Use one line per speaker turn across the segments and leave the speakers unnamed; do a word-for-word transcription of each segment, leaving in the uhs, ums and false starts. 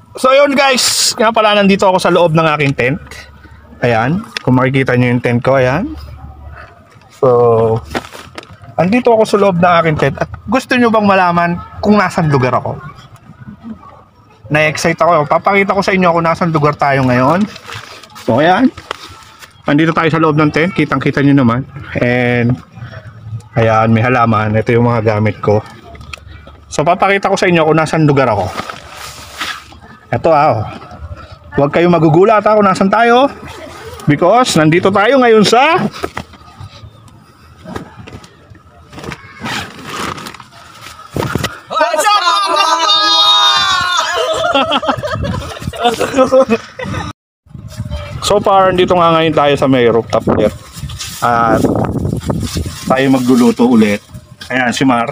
So yun guys, nga pala nandito ako sa loob ng aking tent. Ayan, kung makikita nyo yung tent ko, ayan. So, andito ako sa loob ng aking tent. At gusto nyo bang malaman kung nasan lugar ako? Na-excite ako. Papakita ko sa inyo kung nasan lugar tayo ngayon. So ayan, andito tayo sa loob ng tent. Kitang kita nyo naman. And ayan, may halaman. Ito yung mga gamit ko. So papakita ko sa inyo kung nasan lugar ako. Ito ah, huwag kayong magugulat ha kung nasan tayo. Because nandito tayo ngayon sa So far, dito nga ngayon tayo sa may rooftop ulit. At tayo magluluto ulit. Ayan, si Mar.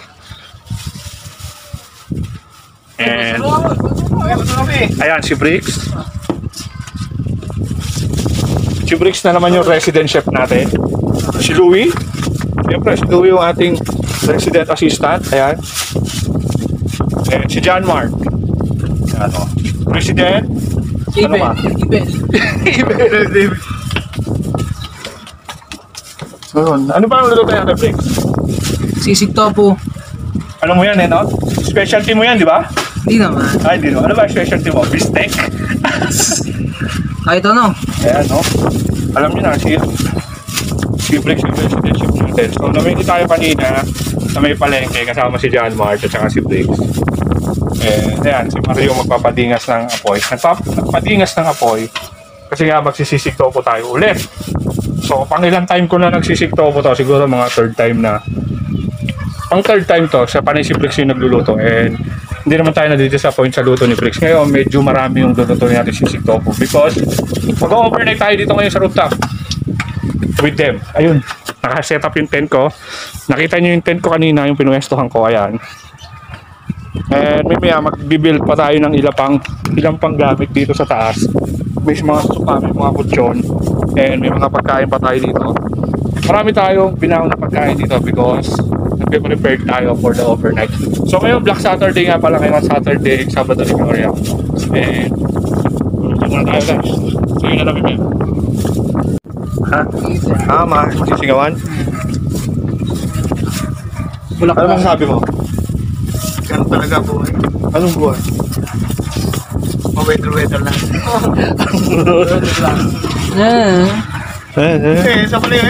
And ayan, si Briggs. Si Briggs na naman yung resident chef natin. Si Louie. Siyempre, si Louie yung ating resident assistant. Ayan. And si John Mark. Ano? President. Ano ba?
Ibe.
Ibe. So, ano ba ang luto natin, Briggs?
Sisig tofu.
Ano mo yan eh, no? Specialty mo yan, di ba?
Hindi naman.
Ay, di no. Ano ba specialty mo? Beefsteak?
Kahit ano.
Ayan, no? Alam niyo na, si si Briggs yung resident chef natin. So, namili tayo kanina na may palengke kasama si John Mart at saka si Briggs. Eh, ayan, si Mario magpapadingas ng apoy. Nagpap Nagpadingas ng apoy kasi nga magsisisig tofu tayo ulit. So, pang ilang time ko na nagsisig tofu to, siguro mga third time na. Pang third time to, sa panay si Briggs yung nagluluto. And hindi naman tayo na-disappoint sa luto ni Briggs. Ngayon, medyo marami yung luluto natin sisig tofu because mag-overnight tayo dito ngayon sa rooftop with them. Ayun, naka-set up yung tent ko. Nakita nyo yung tent ko kanina, yung pinuwestohan ko, ayan. And may maya magbibuild pa tayo ng ilang pang, ilang pang gamit dito sa taas. May mga supa, may mga kutsyon, and may mga pagkain pa tayo dito. Marami tayong binaon na pagkain dito because nagpe-prepare tayo for the overnight. So ngayon, Black Saturday nga pala, ngayon Saturday, Sabado de Gloria. And ito na tayo guys. So yun na namin yan. Ha? Ah, ma, masisigawan?
Bulak
Ano bang sabi mo?
Ganun talaga buhay.
Anong buwan?
Ma-weather-weather lang.
Eh.
Eh, eh.
Eh, sa pala yun.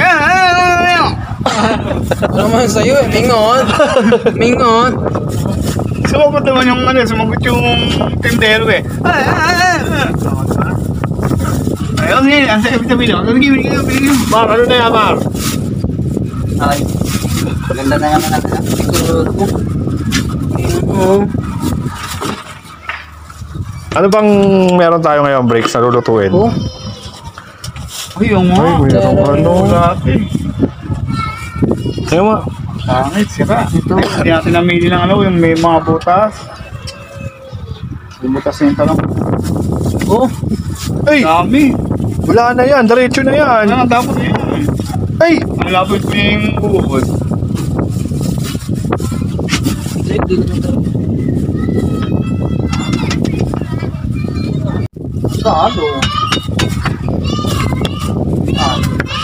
Ano naman sa'yo eh. Mingon. Mingon.
Sumagot naman yung ano, sumagot yung tendero eh. Ayun eh, ang sabi-sabi na. Ano gawin kayo, bigyan mo.
Mar, ano na yan, Mar?
Ay. Ganda na naman natin. Oo.
Ano bang meron tayo ngayon, Briggs, na lulutuin?
Oh.
Ay, yung
Ay,
mo.
mayroong ano.
Natin.
Ayaw mo.
Pangit, sira. Hindi natin namili ng ano, yung may mga butas. Yung butas na yung talong.
Oh.
Ay,
Dami.
wala na yan. Diretso na yan.
Ano ang dapat yun?
Ay!
Ang labot ko yung buhod.
Hindi naman tayo.
Sado. Ah.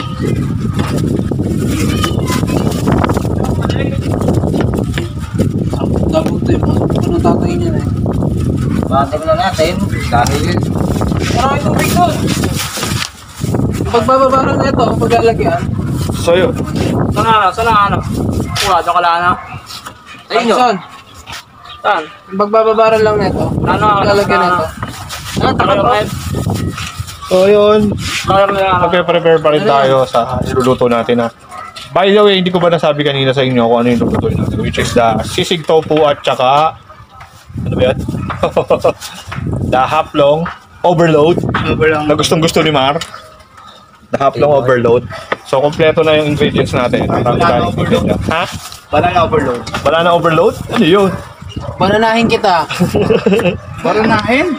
Dapat ito yung ano tatay niya eh. Batag na natin. Dahil marami tubig doon. Pagbababaran na ito, paglalagyan.
So yun.
Saan ano? Saan ano? Kuha, doon ka lang ano?
Ayun yun. Saan?
Saan?
Pagbababaran lang na ito.
Ano?
Paglalagyan na ito.
Ano? Takal mo eh.
So yun.
Takal mo yan.
Magpe-prepare pa rin tayo sa iluluto natin na. By the way, hindi ko ba nasabi kanina sa inyo kung ano yung lulutuin natin, which is the sisig tofu at saka ano ba yan? The haplong overload na gustong gusto ni Mar. The haplong overload. So kompleto na yung ingredients natin. Marami tayong ingredients. Ha?
Banana overload.
Banana overload? Ano yun?
Bananahin kita.
Baranahin?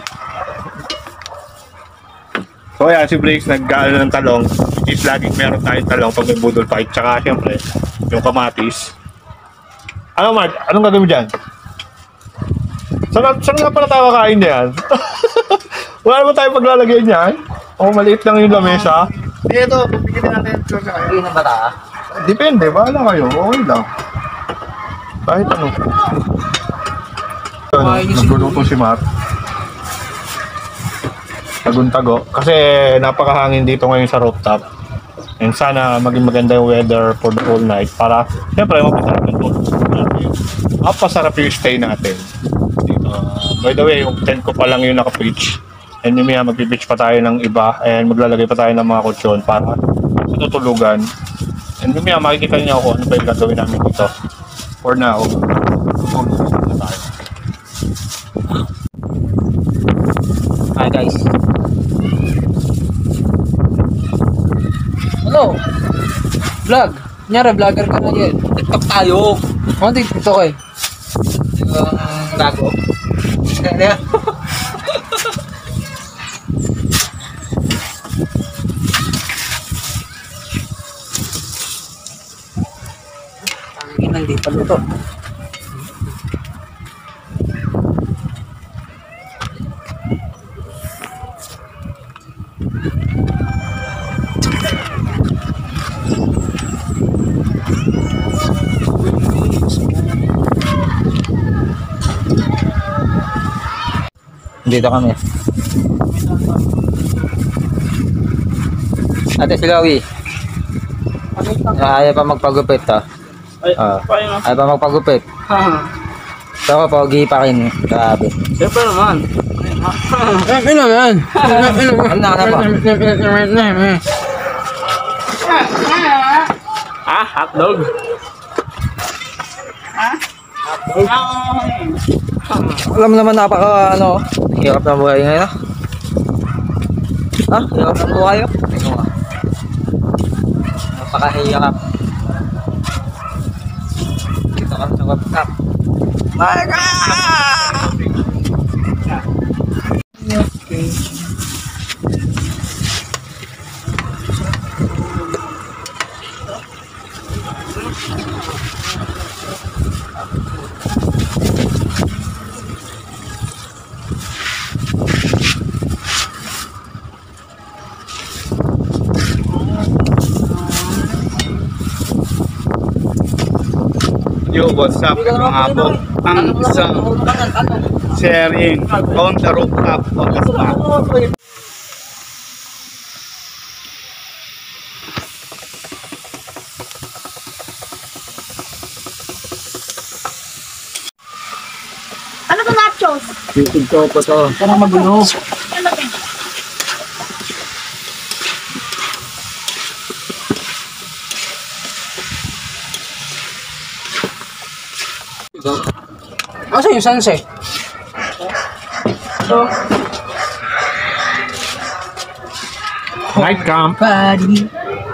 So ayan, si Briggs nag-gaano ng talong. Which is laging meron tayong talong pag may budol fight. Tsaka siyempre, yung kamatis. Ano Mark? Anong gagawin mo dyan? Saan, saan nga pala tayo kain niyan? Wala naman tayo paglalagay niyan. O maliit lang yung lamesa.
Dito, bibigyan natin ito sa kayo.
Hindi na bata.
Depende, bahala kayo. Okay lang. Kahit ano. Ano, nagluluto si Matt. Tagun-tago. Kasi napakahangin dito ngayon sa rooftop. And sana maging maganda yung weather for the whole night para siyempre mapasarap yung tulog natin. Mapasarap yung stay natin dito. Uh, by the way, yung tent ko pa lang yung naka-pitch. And yung mga magpipitch pa tayo ng iba and maglalagay pa tayo ng mga kutsyon para sa tutulugan. And yung mga makikita niyo ako ano ba yung gagawin namin dito. For now, tulog na tayo.
Hi guys. Hello. Vlog. Nyara, vlogger ka na yan. TikTok tayo. Ano TikTok eh? Yung gago. Kaya ang hindi pa luto. Dito kami. Ate si Lowie. Ayaw pa magpagupit ha.
Ay,
Ah.
paano na?
Ayaw pa magpagupit.
Haha.
Ito ko, pogi pa kin. Grabe.
Siyempre naman.
Ano naman? Ano na ka pa?
Ah, hotdog.
Alam mo naman napaka ano, hirap na buhay ngayon. Ha? Hirap na buhay yun? Ano nga? Napakahirap. Dito kami sa webcam. My God! Okay.
Yo, what's up mga po? Ang isang sharing on the rooftop on the spot.
Ano ba nachos?
YouTube ko po to.
Parang magulo.
Ano ba?
Asa yung sunset?
Night camp.
Buddy.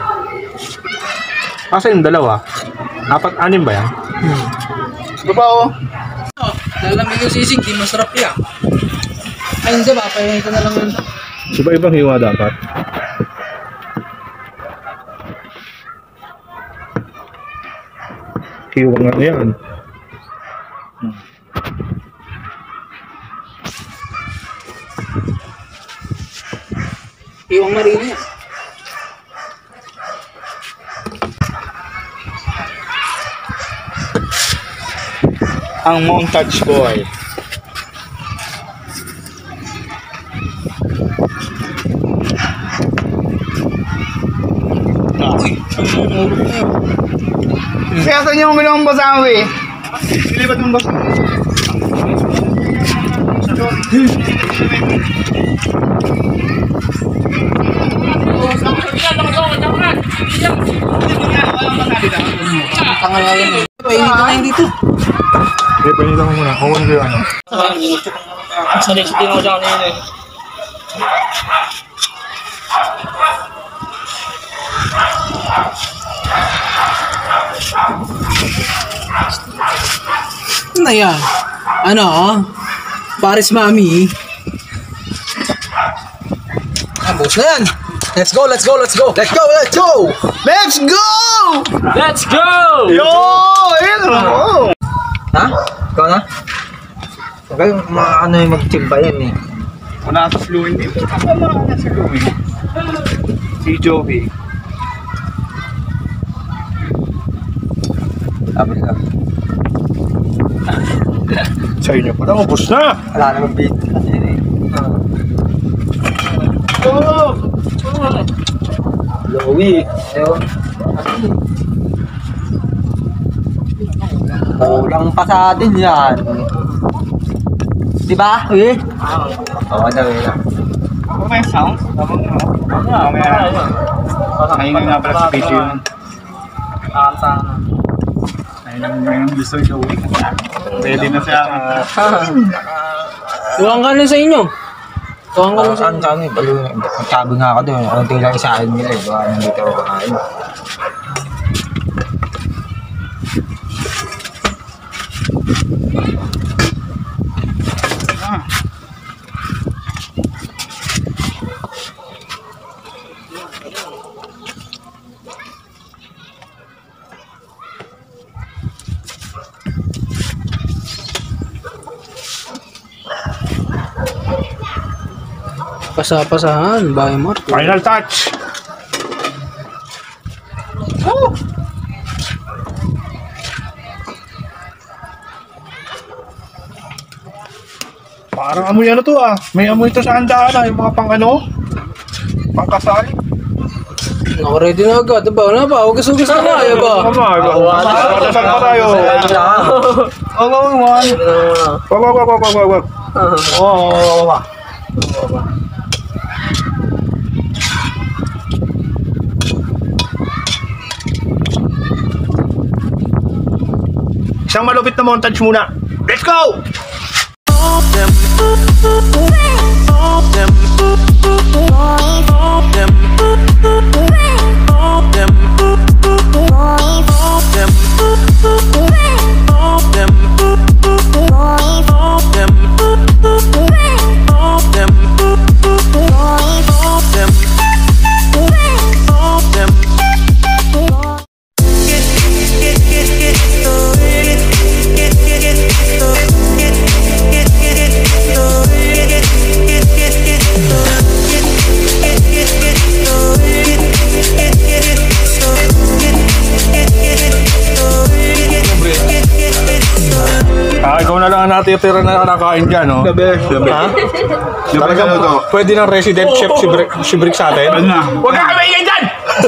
Asa yung dalawa? Apat, anim ba yan?
Baba oh.
Lalamig yung sisig, di masarap yan. Ay hindi ba, pahingi ko na lang yun.
Iba-ibang hiwa dapat. Hiwa nga yan.
Iwang marino yan.
Ang montage boy. Kaya sa inyo uminom ang basawi. Ilibat mong basawi.
Tanga nga yan eh. Pahingi ko na yun dito.
Okay, panila ko muna. Kawan ko yung ano.
Sa next day mo dyan kanina eh.
Ano yan? Ano? Paris Mami. Ah, boss na yan. Let's go, let's go, let's go. Let's go, let's go.
Let's go!
Let's go!
Yo! Ayun oh!
Ha? Ikaw na? Kaya mga ano yung magtimba yan eh.
Wala sa Louie dito. Wala na si Louie. Si Joey.
Sabi ka.
Sa inyo pa lang, ubos na!
Wala naman bait.
Oh!
Louie. Ayun. Kulang pa sa atin yan. Diba? Eh? Oo, dami na.
Ano ba yung sound? Mamaya. Ayun nga pala sa video yun. Ayun nga yung gusto yung Joey. Ready na siya.
Tuwang ka na sa inyo. Tuwang ka na sa
Saan saan eh? Balo, magsabi nga ako doon. Kunti lang isahin nila eh. Baka nandito ako kakain.
Pasa-pasahan, bahay mo.
Final touch! Parang amoy ano to ah. May amoy to sa handaan ah. Yung mga pang ano. Pangkasal.
Naka-ready na agad. Diba? Wala ba? Hugas-hugas na kaya ba?
Tama. Pangkasal pa tayo.
Oh, oh, one.
Wag, wag, wag, wag, wag, wag.
Oh, oh,
Isang malupit na montage muna. Let's go! Ah, ikaw na lang ang natitira na nakakain dyan, no?
Gabi. Gabi.
Ha?
Talagang
Talagang pwede ng resident chef si Brick, si Brick sa atin?
Ano na?
Huwag ka kamingin dyan!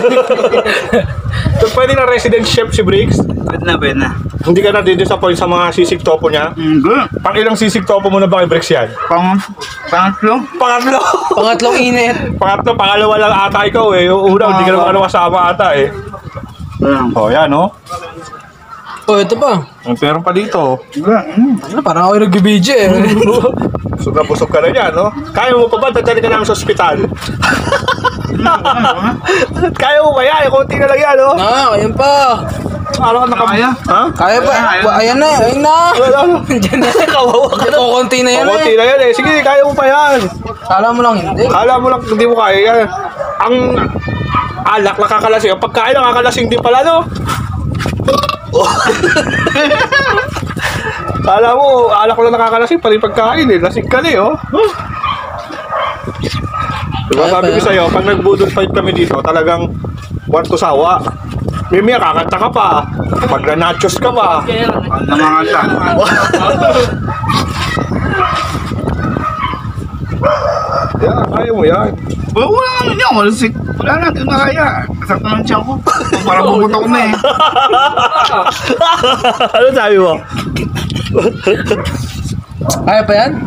So, pwede ng resident chef si Briggs?
Pwede na, pwede na.
Hindi ka na disappoint sa mga sisig topo niya?
Hindi.
Pang ilang sisig topo mo na ba kay Briggs yan?
Pang... Pangatlo?
Pangatlo!
Pangatlong init.
Pangatlo, pangalawa lang ata ikaw eh. Yung una, hindi ka naman ano kasama ata eh. O, yan, no?
Oh, ito pa.
Ang meron pa dito.
Ano, parang ako yung nag-B J eh.
Busog na busog ka na yan, no? Kaya mo pa ba? Dadali ka namin sa ospital. Kaya mo ba yan? Kunti na lang yan, no?
Ah, ayan pa.
Araw ka nakaya? Ha?
Kaya pa. Ba- Ayan na, ayan na. Diyan na. Kawawa ka na. Kukunti na yan
Kunti
eh.
na yan eh. Sige, kaya mo pa yan.
Kala mo lang hindi.
Kala mo lang hindi mo kaya yan. Ang alak nakakalasing. Ang pagkain nakakalasing din pala, no? Kala mo, alak ko lang nakakalasing, pala yung pagkain eh. Lasing ka na eh, oh. Diba
Kaya
sabi
pa
ko
yan.
sa'yo, pag nag-budol fight kami dito, talagang one to sawa. Mimi, kakanta ka pa. Pag na-nachos ka pa.
Namangata.
Yan, kaya mo yan.
Wala wala naman yan. Wala si... Wala na. Ito na kaya. Kasakta ng tiyan ko. Parang bubuta ko na eh.
Ano sabi mo?
Kaya pa yan?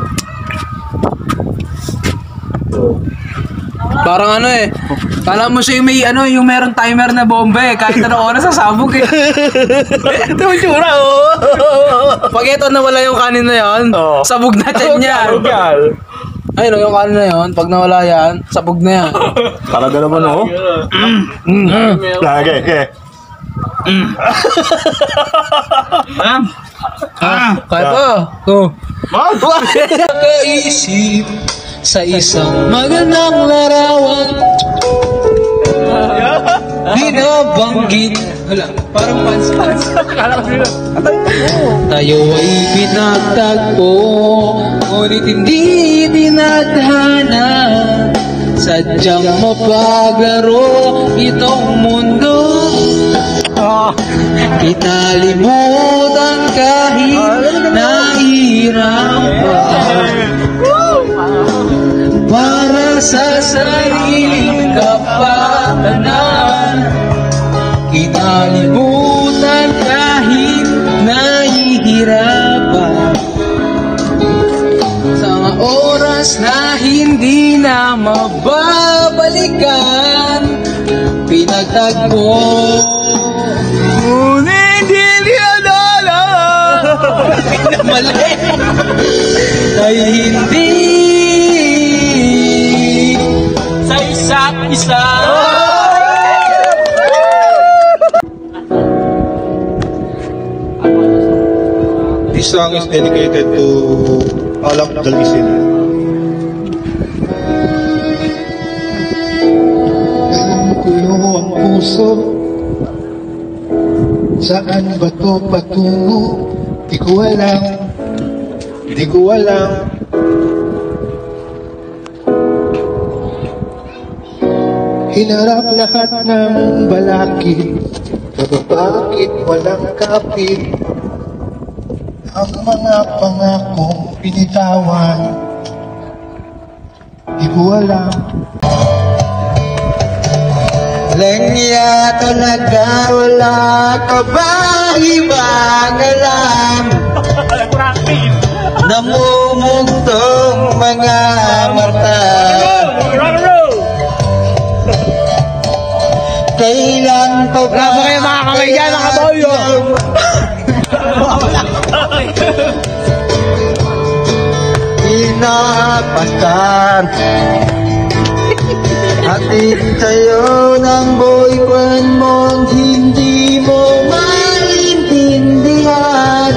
Parang ano eh. Kala mo siya yung may ano, yung meron timer na bomba eh. Kahit anong oras sasabog eh.
Ito yung tsura, oh.
Pag ito nawala yung kanin na yan,
Oo.
sabog na tiyan yan.
Sabog yan.
Ayun o, yung kanin na yan, pag nawala yan, sabog na yan.
Talaga naman, oh.
Mm.
Lagi, okay.
Alam? Ah!
Kaya pa. Oh.
Wag!
Nakaisip sa isang magandang larawan. binabanggit. Wala, parang pans-pans. Tayo ay pinagtagpo, ngunit hindi dinadhana. Sadyang mapaglaro itong mundo. Kitalimutan kahit nahihirapan para sa sariling kapakanan. Kitalimutan kahit nahihirapan sa mga oras na hindi na mababalikan. Pinagtagpo ngunit hindi alala mali ay hindi sa isa't isa.
This song is dedicated to all of the listeners.
Gulo ang puso, saan ba to patungo? Di ko alam, di ko alam. Hinarap lahat ng balakid, pero bakit walang kapit? Ang mga pangakong binitawan, di ko alam.
Lengya talaga, wala ka ba ibang alam? Namumugtong mga mata. Kailan pa ba? Wala ba kayo mga kamay dyan, mga boyo? Inapasan hatid sa'yo ng boyfriend mong hindi mo maintindihan.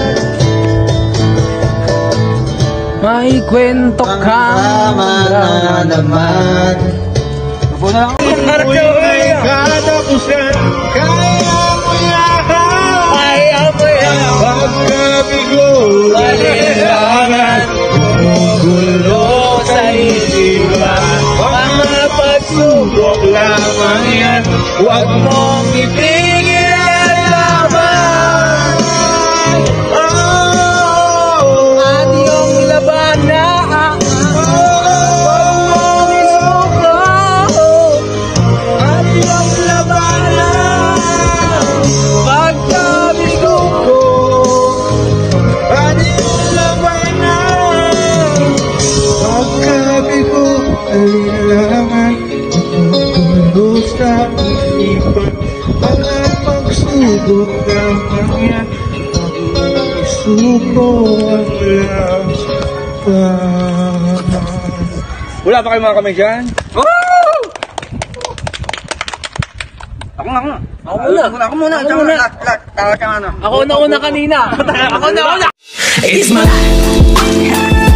May kwento ka na naman. Ako na lang.
Katapusan, kaya mo yan,
Kaya mo yan.
pagkabigo,
Kailangan gulo sa isipan.
mga pagsubok lamang yan.
Huwag mong ipigil ang laban.
Oh,
At iyong labanan. Huwag mong isuko. At iyong labanan. Pagkabigo ko.
ating labanan, pagkabigo, kailangan gulo sa ipan. Mga pagsubok lamang yan. Isuko ang laban.
Wala pa kayo mga kamay dyan?
Ako muna. Ako muna. Ako muna. Ako muna. Ako na una kanina. Ako na una.
It's my life.